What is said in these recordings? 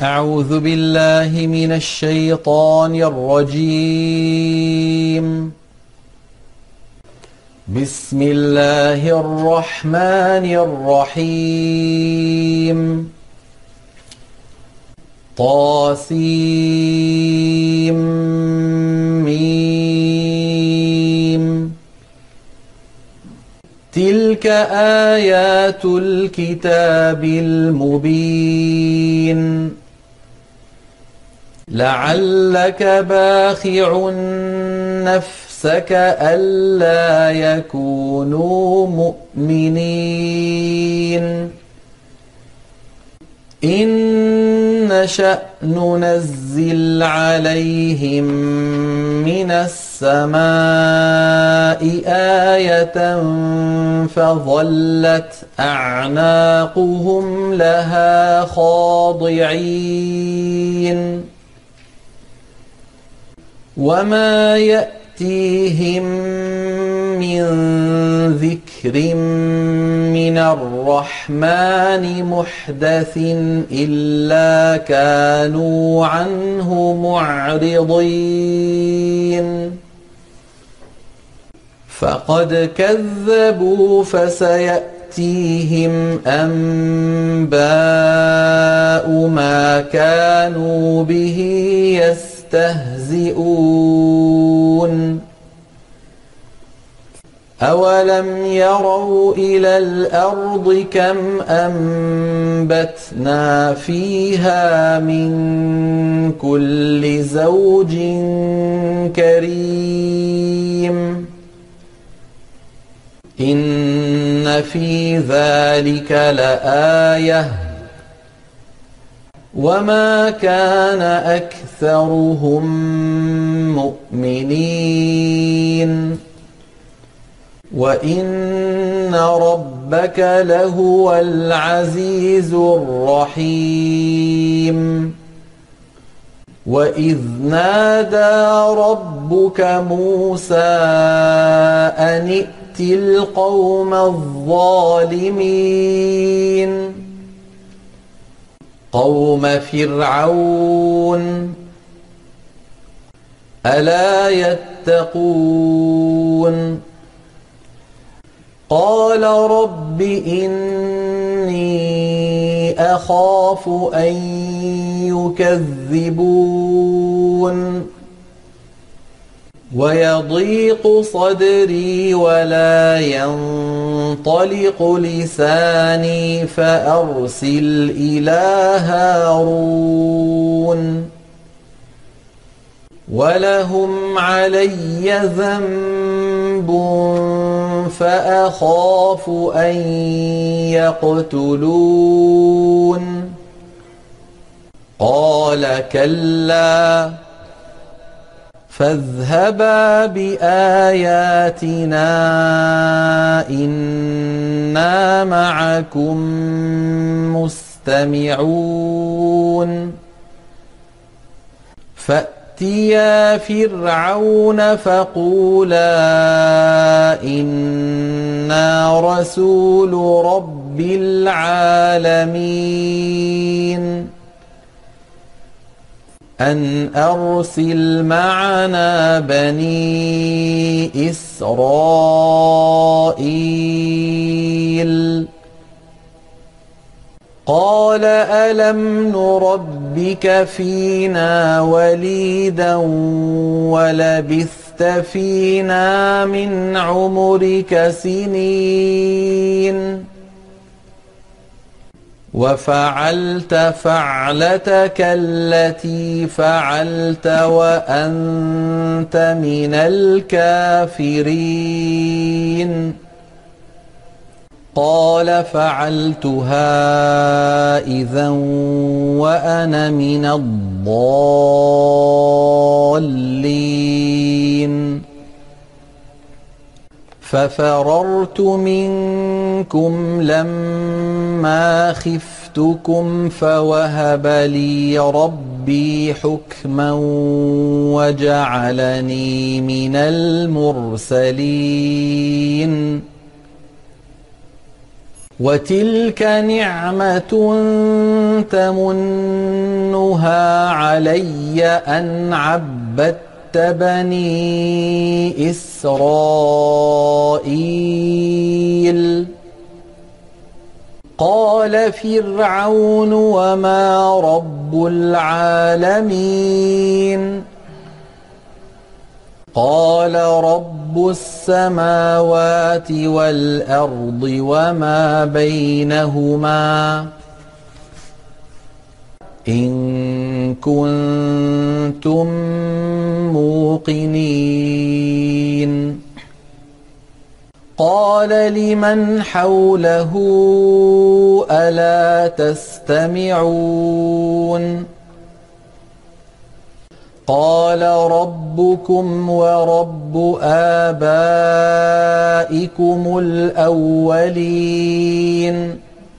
أعوذ بالله من الشيطان الرجيم. بسم الله الرحمن الرحيم. طاسيم ميم. تلك آيات الكتاب المبين. لعلك باخع نفسك ألا يكونوا مؤمنين. إن نشأ ننزل عليهم من السماء آية فظلت أعناقهم لها خاضعين. وما يأتيهم من ذكر من الرحمن محدث إلا كانوا عنه معرضين. فقد كذبوا فسيأتيهم أنباء ما كانوا به يستهزئون. أولم يروا إلى الأرض كم أنبتنا فيها من كل زوج كريم. إن في ذلك لآية وما كان أكثرهم مؤمنين. وإن ربك لهو العزيز الرحيم. وإذ نادى ربك موسى أن ائت القوم الظالمين قوم فرعون ألا يتقون. قال رب إني أخاف أن يكذبون ويضيق صدري ولا ينطلق لساني فأرسل إلى هارون ولهم علي ذنب فأخاف أن يقتلون. قال كلا فاذهبا بآياتنا إنا معكم مستمعون. فأتيا فرعون فقولا إنا رسول رب العالمين أن أرسل معنا بني إسرائيل. قال ألم نربك فينا وليدا ولبثت فينا من عمرك سنين وفعلت فعلتك التي فعلت وأنت من الكافرين. قال فعلتها إذا وأنا من الضالين. ففررت منكم لما خفتكم فوهب لي ربي حكما وجعلني من المرسلين. وتلك نعمة تمنها علي أن عبدت بني إسرائيل. قال فرعون وما رب العالمين. قال رب السماوات والأرض وما بينهما إن كنتم موقنين. قال لمن حوله ألا تستمعون. قال ربكم ورب آبائكم الأولين.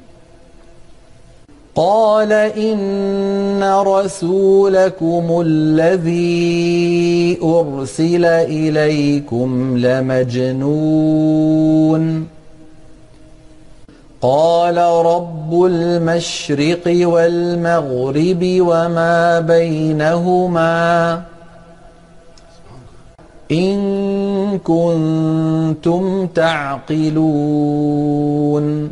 قال إن رسولكم الذي أرسل إليكم لمجنون. قال رب المشرق والمغرب وما بينهما إن كنتم تعقلون.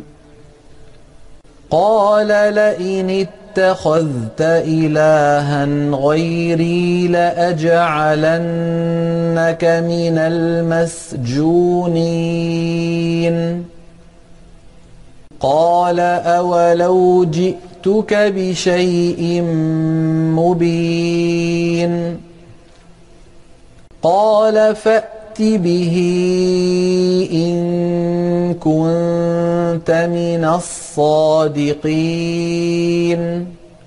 قال لئن اتخذت إلها غيري لأجعلنك من المسجونين. قال أولو جئتك بشيء مبين. قال فأت به إن كنت من الصادقين.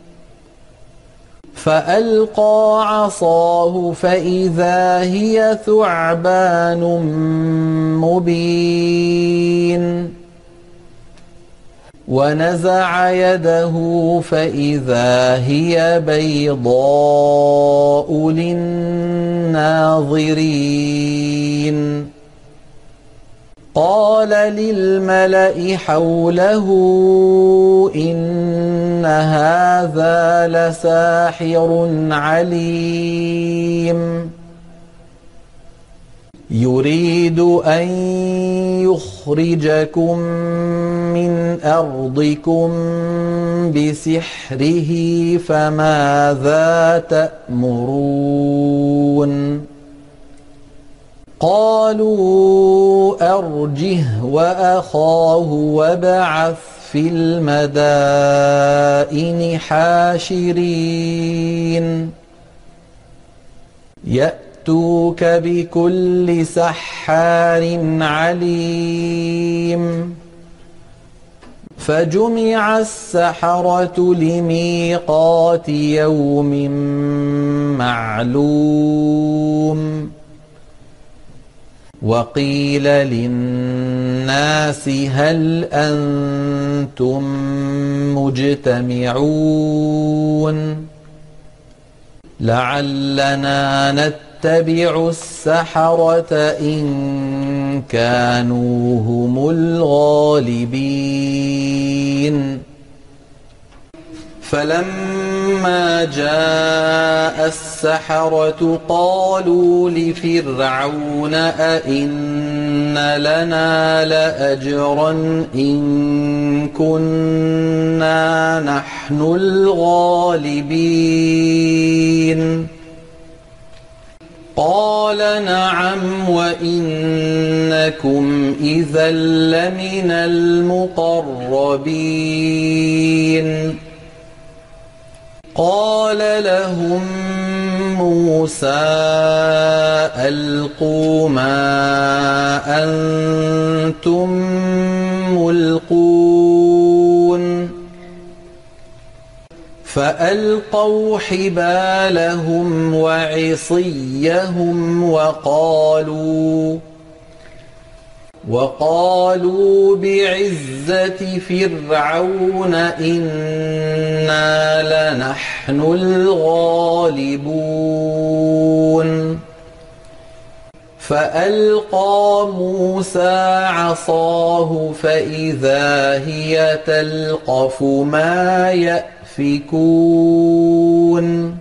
فألقى عصاه فإذا هي ثعبان مبين. ونزع يده فإذا هي بيضاء للناظرين. قال للملأ حوله إن هذا لساحر عليم يريد أن يخرجكم من أرضكم بسحره فماذا تأمرون. قالوا أرجه وأخاه وابعث في المدائن حاشرين يأتوك بكل سحار عليم. فجمع السحرة لميقات يوم معلوم. وقيل للناس هل أنتم مجتمعون لعلنا نتبع السحرة إن كانوا هم الغالبين. فلما جاء السحرة قالوا لفرعون أئن لنا لأجرا إن كنا نحن الغالبين. قال نعم وإنكم إذا لمن المقربين. قال لهم موسى ألقوا ما أنتم ملقون. فألقوا حبالهم وعصيهم وقالوا بعزة فرعون إنا لنحن الغالبون. فألقى موسى عصاه فإذا هي تلقف ما يأفكون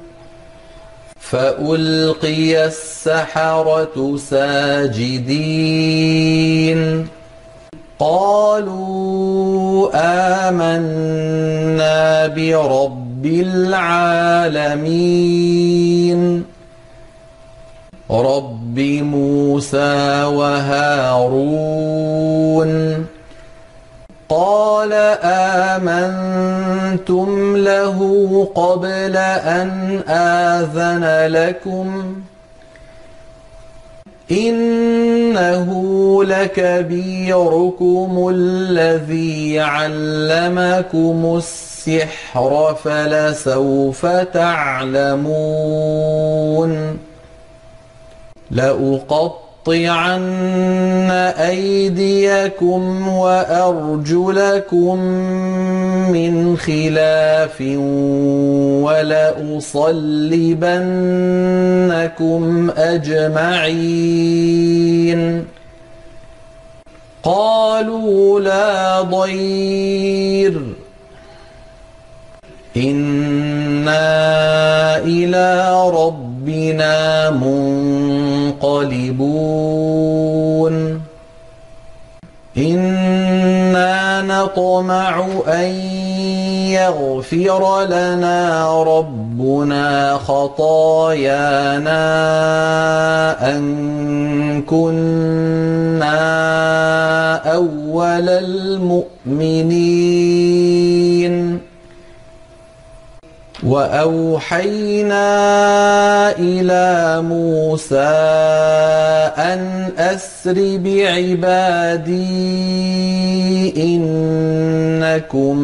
فألقي السحرة ساجدين قالوا آمنا برب العالمين رب موسى وهارون قال آمنتم له قبل أن آذن لكم إنه لكبيركم الذي علمكم السحر فلسوف تعلمون لأقطعن أيديكم وأرجلكم من خلاف ولأصلبنكم أجمعين قالوا لا ضير إنا إلى ربنا منقلبون إنا نطمع أن يغفر لنا ربنا خطايانا أن كنا أول المؤمنين وأوحينا إلى موسى أن أسر بعبادي إنكم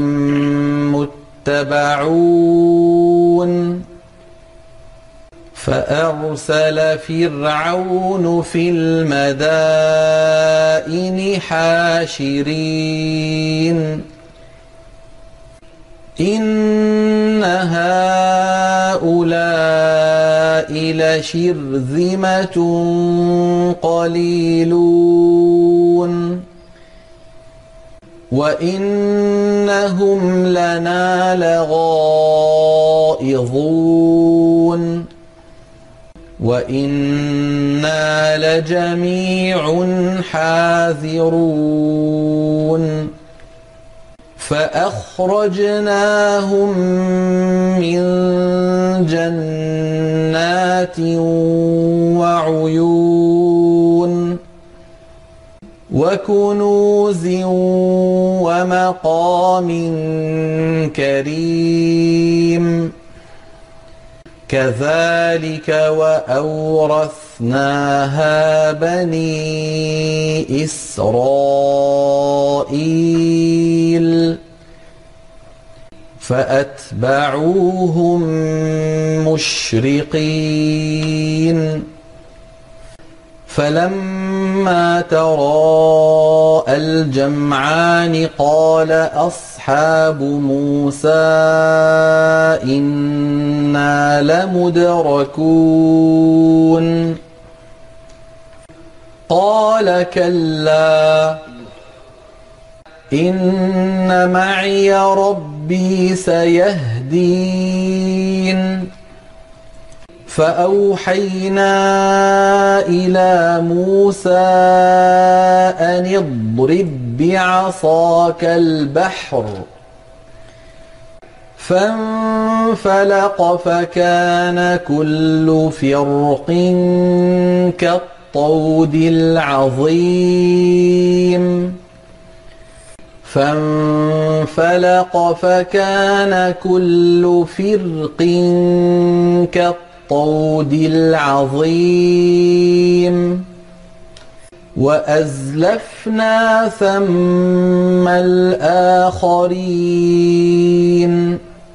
متبعون فأرسل فرعون في المدائن حاشرين إن هؤلاء لشرذمة قليلون وإنهم لنا لغائظون وإنا لجميع حاذرون فأخرجناهم من جنات وعيون وكنوز ومقام كريم كذلك وأورثناها بني إسرائيل فأتبعوهم مشرقين فلما تراءى الجمعان قال أصحاب موسى إنا لمدركون قال كلا إن معي ربي سيهدين فأوحينا إلى موسى أن اضرب بعصاك البحر فانفلق فكان كل فرق كالطود العظيم فانفلق فكان كل فرق كالطود العظيم وأزلفنا ثم الآخرين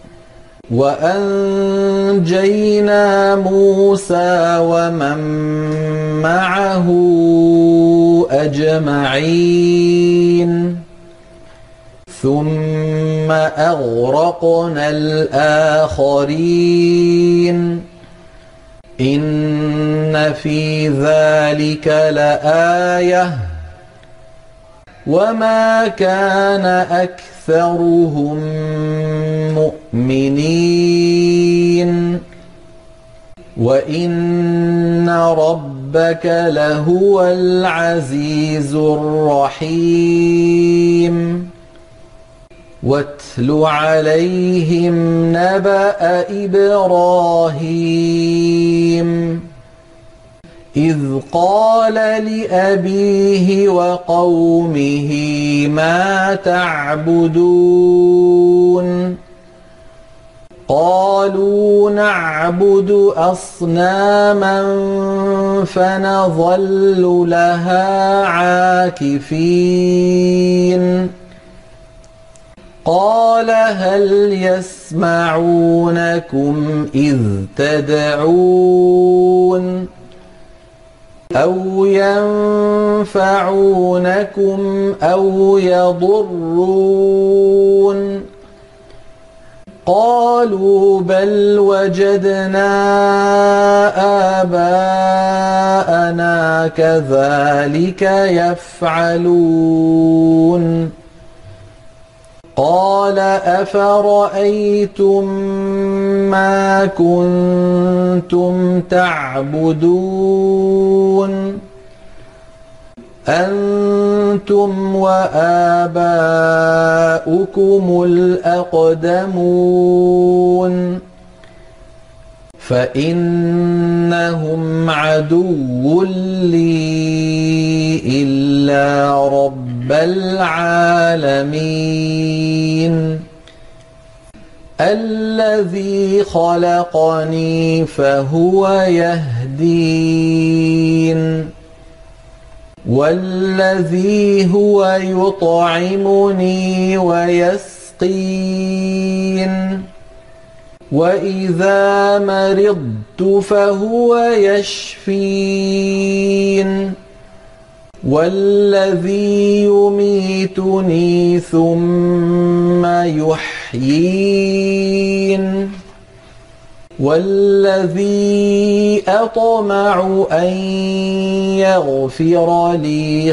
وأنجينا موسى ومن معه أجمعين ثم أغرقنا الآخرين إن في ذلك لآية وما كان أكثرهم مؤمنين وإن ربك لهو العزيز الرحيم واتل عليهم نبأ إبراهيم إذ قال لأبيه وقومه ما تعبدون قالوا نعبد أصناما فنظل لها عاكفين قال هل يسمعونكم إذ تدعون أو ينفعونكم أو يضرون قالوا بل وجدنا آباءنا كذلك يفعلون قال أفرأيتم ما كنتم تعبدون أنتم وآباؤكم الأقدمون فإنهم عدو لي إلا رب العالمين الذي خلقني فهو يهدين والذي هو يطعمني ويسقين وإذا مرضت فهو يشفين والذي يميتني ثم يحيين والذي أطمع أن يغفر لي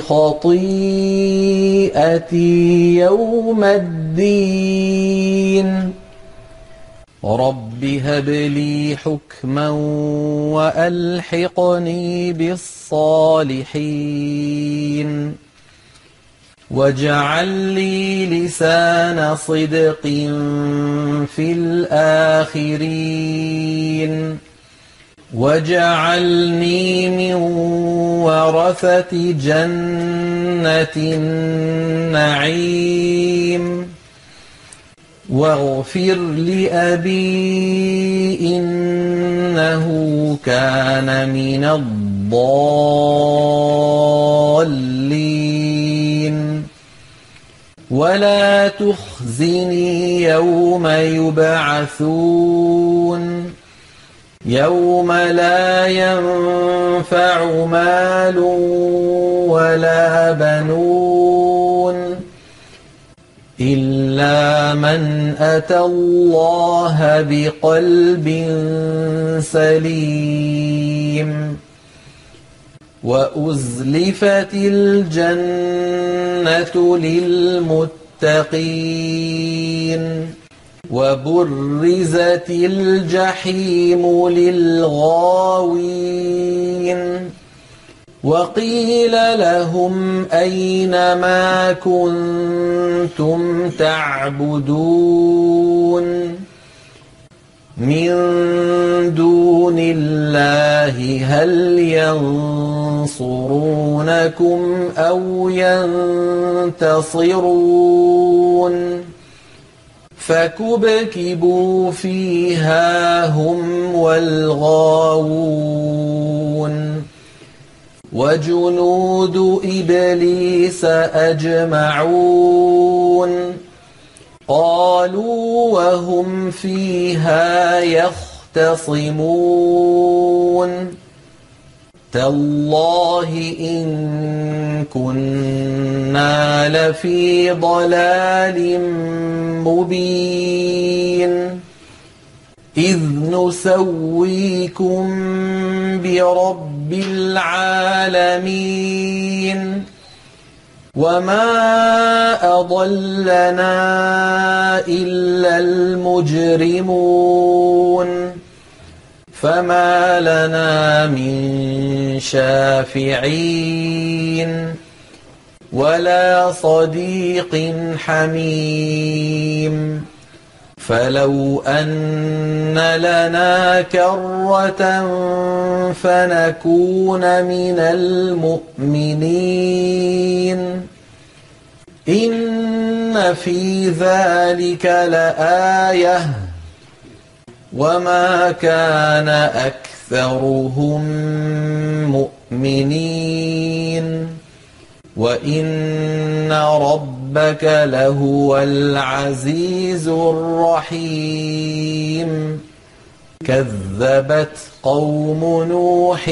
خطيئتي يوم الدين رب هب لي حكما وألحقني بالصالحين واجعل لي لسان صدق في الآخرين واجعلني من ورثة جنة النعيم واغفر لأبي إنه كان من الضالين ولا تخزني يوم يبعثون يوم لا ينفع مال ولا بنون إلا من أتى الله بقلب سليم وأزلفت الجنة للمتقين وبرزت الجحيم للغاوين وقيل لهم أين ما كنتم تعبدون من دون الله هل ينصرونكم أو ينتصرون فكبكبوا فيها هم والغاوون وجنود إبليس أجمعون قالوا وهم فيها يختصمون تالله إن كنا لفي ضلال مبين إذ نسويكم برب العالمين وما أضلنا إلا المجرمون فما لنا من شافعين ولا صديق حميم فلو أن لنا كرة فنكون من المؤمنين إن في ذلك لآية وما كان أكثرهم مؤمنين وإن ربك لهو العزيز الرحيم كذبت قوم نوح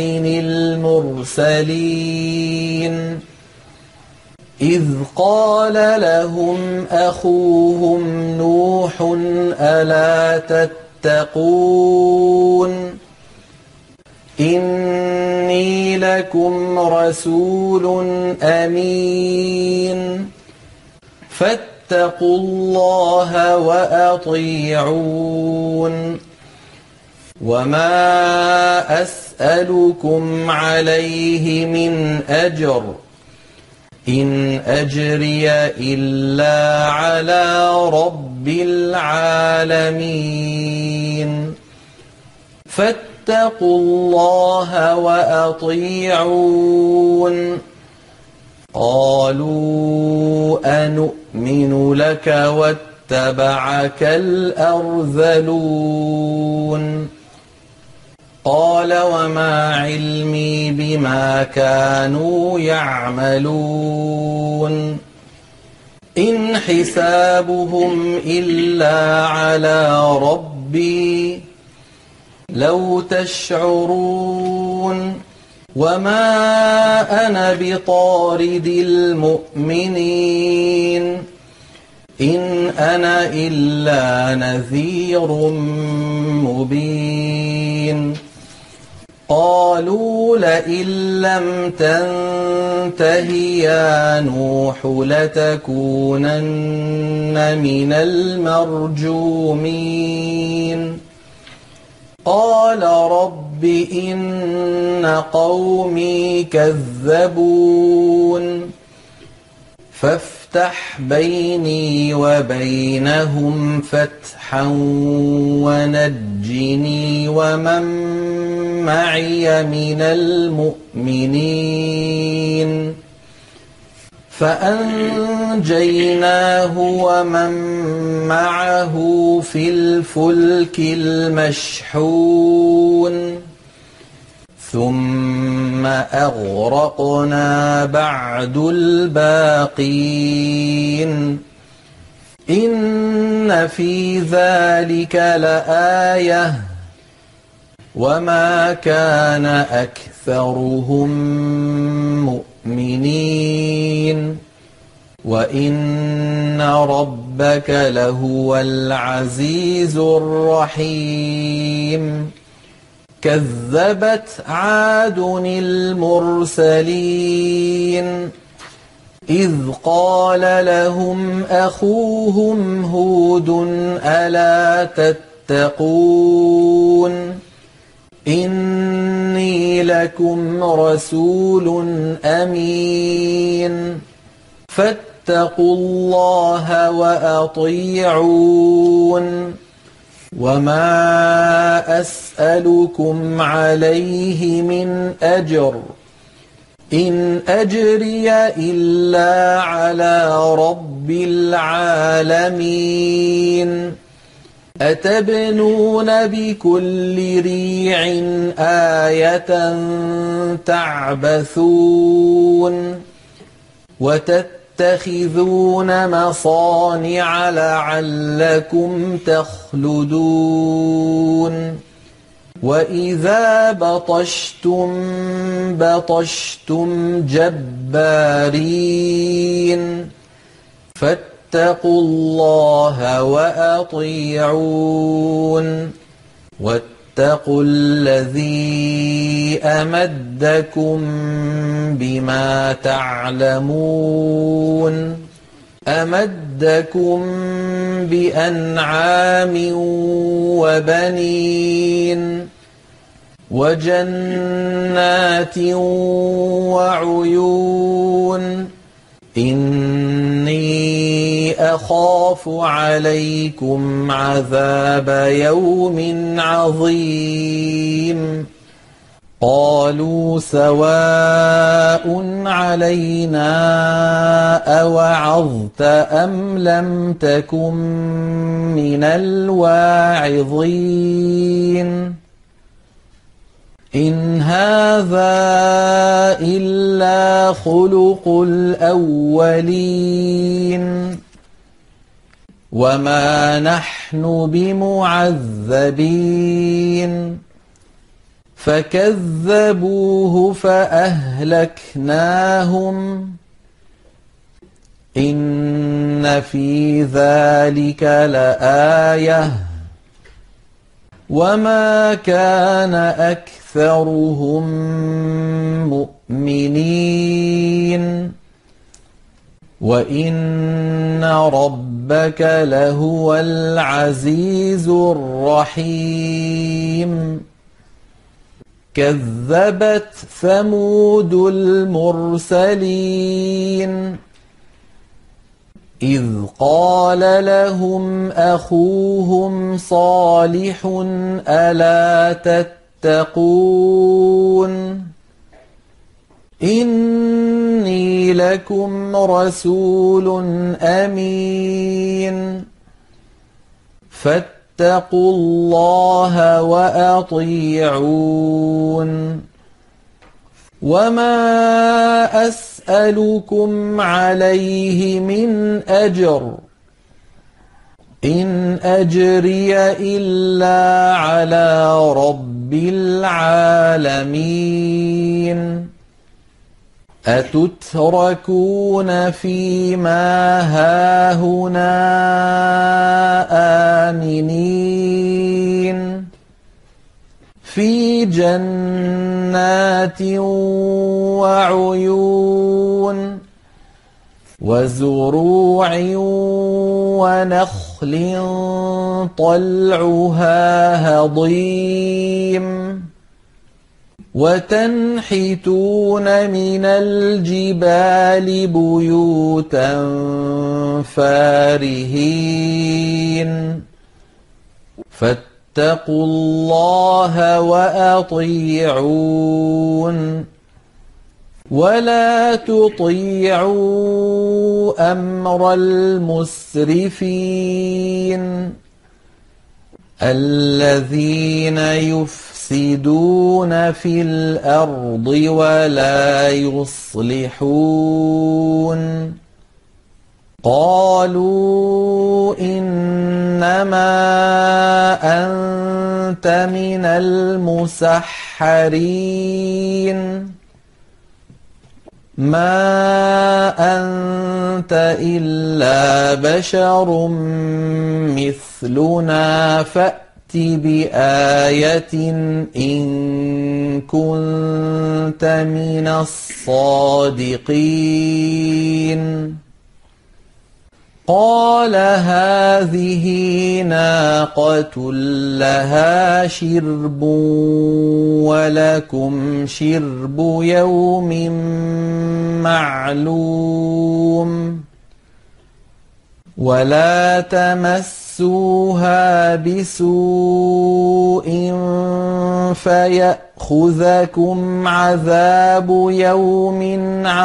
المرسلين إذ قال لهم أخوهم نوح ألا تتقون إني لكم رسول أمين فاتقوا الله وأطيعون وما أسألكم عليه من أجر إن أجري إلا على رب العالمين فاتقوا الله وأطيعون قالوا أنؤمن لك واتبعك الأرذلون قال وما علمي بما كانوا يعملون إن حسابهم إلا على ربي لو تشعرون وما أنا بطارد المؤمنين إن أنا إلا نذير مبين قالوا لئن لم تنته يا نوح لتكونن من المرجومين قال رب إن قومي كذبون فافتح بيني وبينهم فتحا ونجني ومن معي من المؤمنين فأنجيناه ومن معه في الفلك المشحون ثم أغرقنا بعد الباقين إن في ذلك لآية وما كان أكثرهم مؤمنين وإن ربك لهو العزيز الرحيم كذبت عاد المرسلين إذ قال لهم أخوهم هود ألا تتقون إني لكم رسول أمين فاتقوا الله وأطيعون وما أسألكم عليه من أجر إن أجري إلا على رب العالمين أتبنون بكل ريع آية تعبثون وتتخذون مصانع لعلكم تخلدون وإذا بطشتم بطشتم جبارين فاتقوا الله وأطيعون واتقوا الذي أمدكم بما تعلمون أمدكم بأنعام وبنين وجنات وعيون إني أخاف عليكم عذاب يوم عظيم قالوا سواء علينا أوعظت أم لم تكن من الواعظين إن هذا إلا خلق الأولين وما نحن بمعذبين فكذبوه فأهلكناهم إن في ذلك لآية وما كان أكثرهم مؤمنين وإن ربك لهو العزيز الرحيم كذبت ثمود المرسلين إذ قال لهم أخوهم صالح ألا تتقون إني لكم رسول أمين فاتقوا الله وأطيعون وما أسألكم عليه من أجر إن أجري إلا على رب العالمين أتتركون فيما هاهنا آمنين في جنات وعيون وزروع ونخل طلعها هضيم وتنحتون من الجبال بيوتا فارهين فاتقوا الله وأطيعون ولا تطيعوا أمر المسرفين الذين يفسدون في الأرض ولا يصلحون قالوا إنما أنت من المسحرين ما أنت إلا بشر مثلنا فأت بآية إن كنت من الصادقين قال هذه ناقة لها شرب ولكم شرب يوم معلوم ولا تمسوها بسوء فيأخذكم عذاب يوم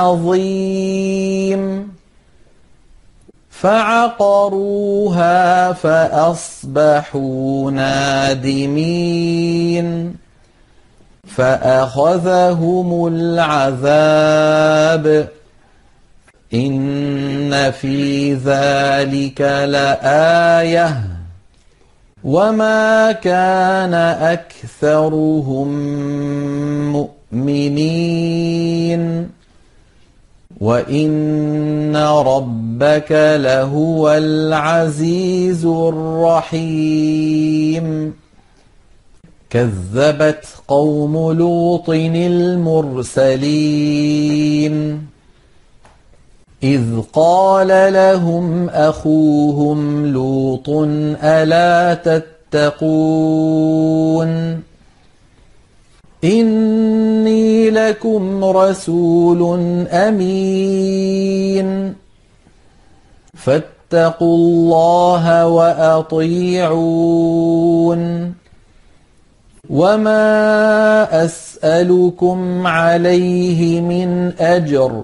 عظيم فعقروها فأصبحوا نادمين فأخذهم العذاب إن في ذلك لآية وما كان أكثرهم مؤمنين وإن ربك لهو العزيز الرحيم كذبت قوم لوط المرسلين إذ قال لهم أخوهم لوط ألا تتقون إني لكم رسول أمين فاتقوا الله وأطيعون وما أسألكم عليه من أجر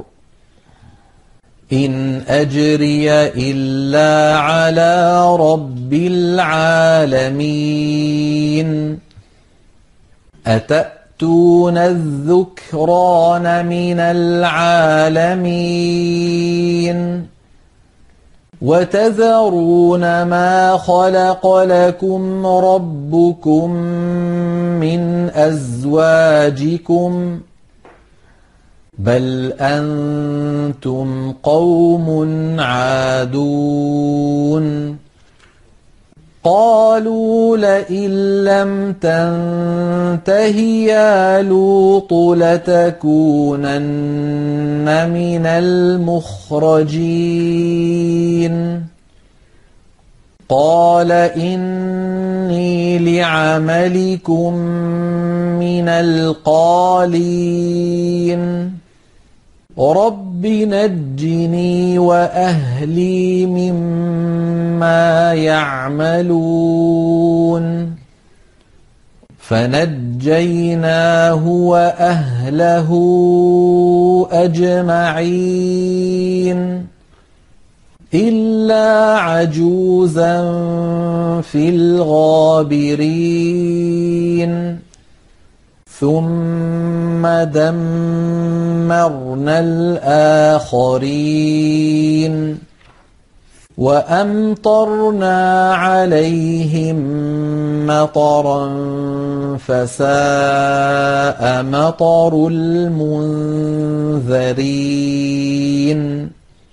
إن أجري إلا على رب العالمين أتأتون الذكران من العالمين وتذرون ما خلق لكم ربكم من أزواجكم بل أنتم قوم عادون قالوا لئن لم تنته يا لوط لتكونن من المخرجين قال إني لعملكم من القالين رب نجني وأهلي مما يعملون فنجيناه وأهله أجمعين إلا عجوزا في الغابرين ثم دمرنا الآخرين وأمطرنا عليهم مطرا فساء مطر المنذرين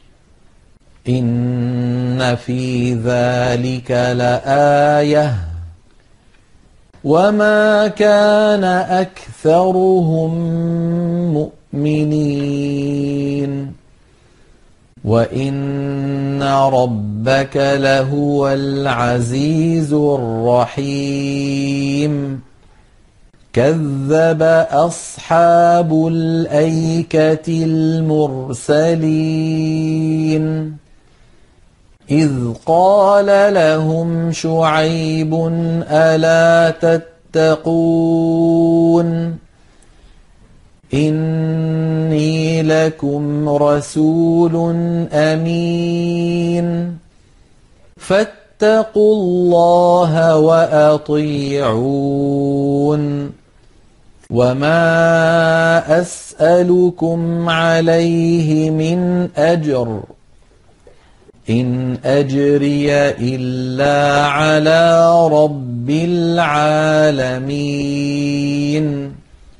إن في ذلك لآية وما كان أكثرهم مؤمنين وإن ربك لهو العزيز الرحيم كذب أصحاب الأيكة المرسلين إذ قال لهم شعيب ألا تتقون إني لكم رسول أمين فاتقوا الله وأطيعون وما أسألكم عليه من أجر إن أجري إلا على رب العالمين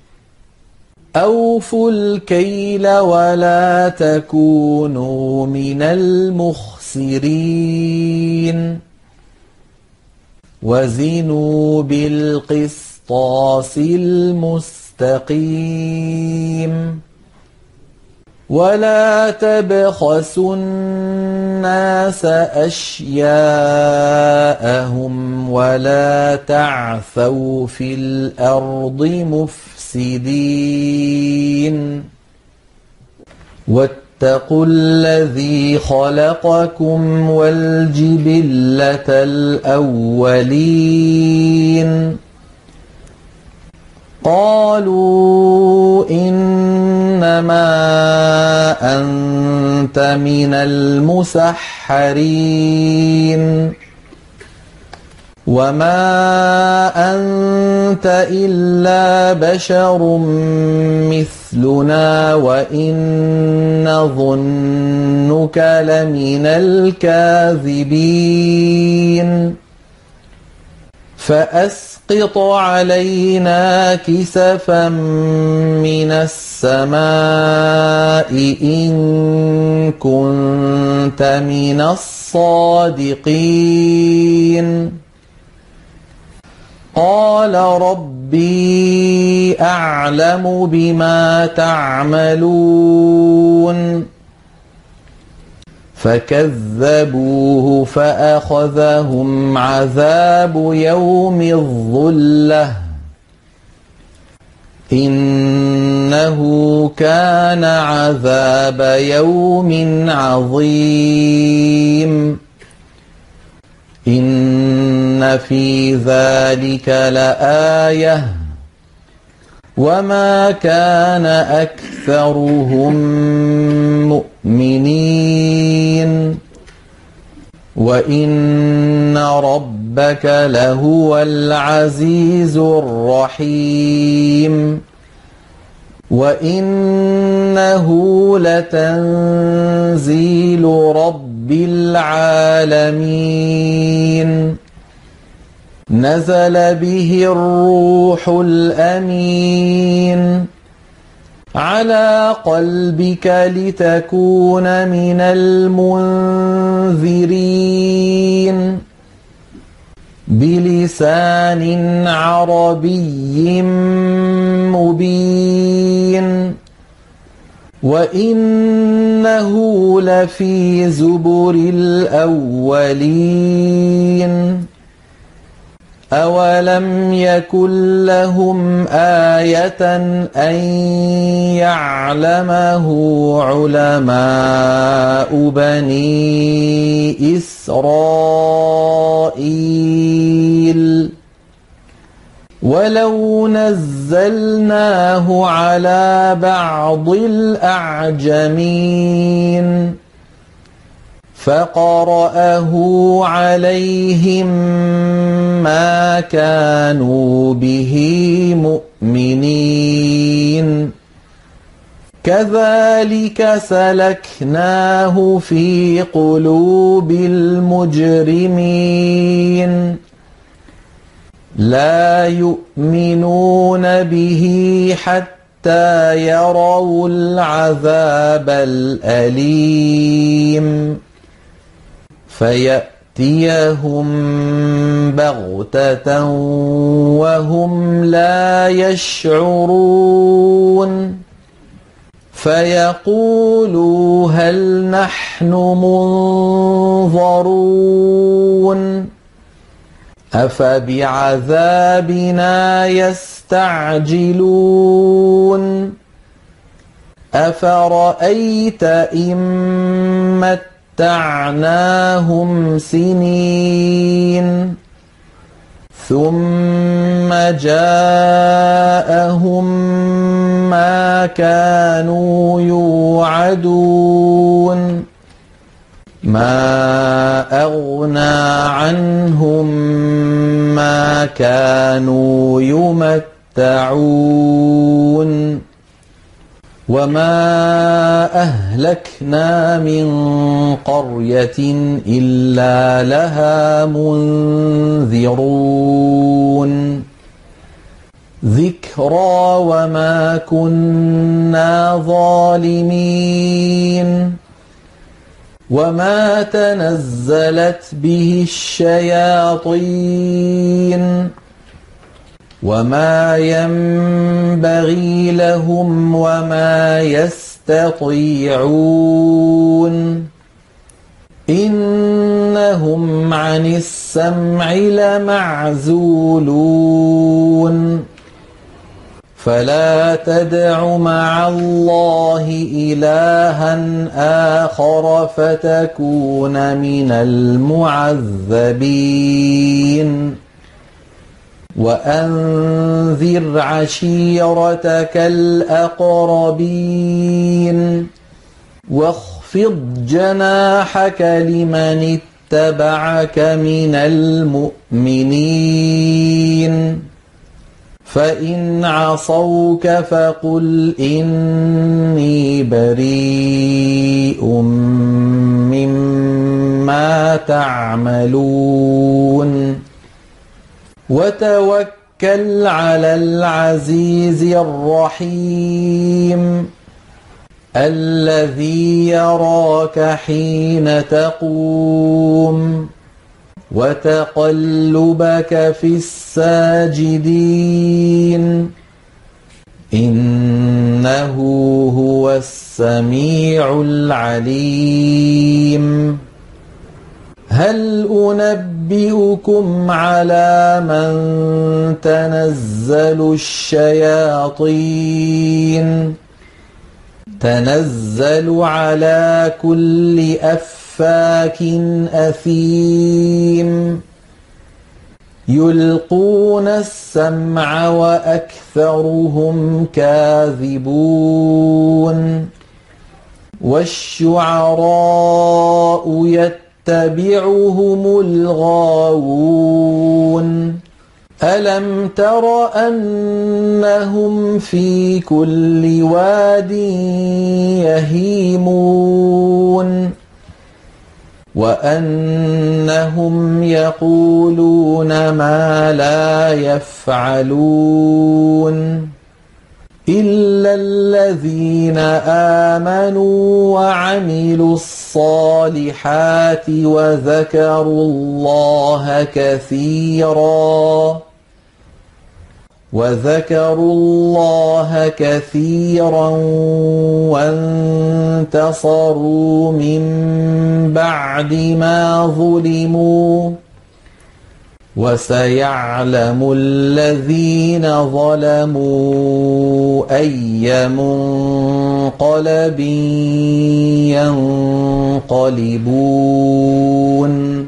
أوفوا الكيل ولا تكونوا من المخسرين وزنوا بالقسطاس المستقيم ولا تبخسوا الناس أشياءهم ولا تعثوا في الأرض مفسدين واتقوا الذي خلقكم والجبلة الأولين قالوا إنما أنت من المسحرين وما أنت إلا بشر مثلنا وإن نظنك لمن الكاذبين فأسقط علينا كسفا من السماء إن كنت من الصادقين قال ربي أعلم بما تعملون فكذبوه فأخذهم عذاب يوم الظلة إنه كان عذاب يوم عظيم إن في ذلك لآية وما كان أكثرهم مؤمنين وإن ربك لهو العزيز الرحيم وإنه لتنزيل رب العالمين نزل به الروح الأمين على قلبك لتكون من المنذرين بلسان عربي مبين وإنه لفي زبر الأولين أولم يكن لهم آية أن يعلمه علماء بني إسرائيل ولو نزلناه على بعض الأعجمين فقرأه عليهم ما كانوا به مؤمنين كذلك سلكناه في قلوب المجرمين لا يؤمنون به حتى يروا العذاب الأليم فيأتيهم بغتة وهم لا يشعرون فيقولوا هل نحن منظرون أفبعذابنا يستعجلون أفرأيت إن متعناهم سنين ثم جاءهم ما كانوا يوعدون ما أغنى عنهم ما كانوا يمتعون وما أهلكنا من قرية إلا لها منذرون ذكرى وما كنا ظالمين وما تنزلت به الشياطين وما ينبغي لهم وما يستطيعون إنهم عن السمع لمعزولون فلا تدع مع الله إلها آخر فتكون من المعذبين وأنذر عشيرتك الأقربين واخفض جناحك لمن اتبعك من المؤمنين فإن عصوك فقل إني بريء مما تعملون وتوكل على العزيز الرحيم الذي يراك حين تقوم وتقلبك في الساجدين إنه هو السميع العليم هل أنبئكم على من تنزل الشياطين تنزل على كل أفاك أثيم يلقون السمع وأكثرهم كاذبون والشعراء يتبعهم الغاوون ألم تر أنهم في كل واد يهيمون وأنهم يقولون ما لا يفعلون إلا الذين آمنوا وعملوا الصالحات وذكروا الله كثيرا وانتصروا من بعد ما ظلموا وسيعلم الذين ظلموا أي منقلب ينقلبون